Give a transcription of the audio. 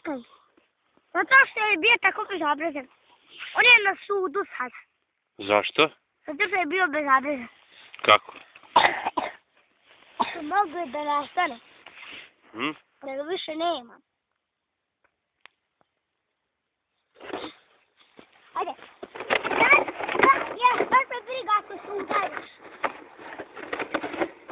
čekaj. Zato što je bio tako bezobrazan. On je na sudu sad. Zašto? Zato što je bio bezobrazan. Kako? Mogu je da nastane. Hm? Nego više nema.